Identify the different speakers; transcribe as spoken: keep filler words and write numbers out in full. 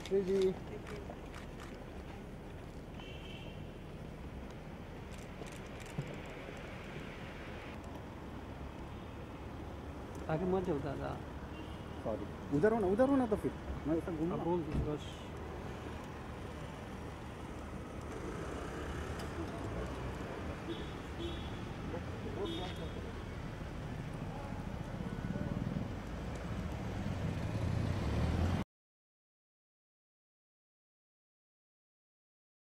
Speaker 1: श्री जी आगे मत जाओ दादा।
Speaker 2: सॉरी, उधर हो ना, उधर हो ना, तो फिर मैं ऐसा घूम
Speaker 1: बोल बस।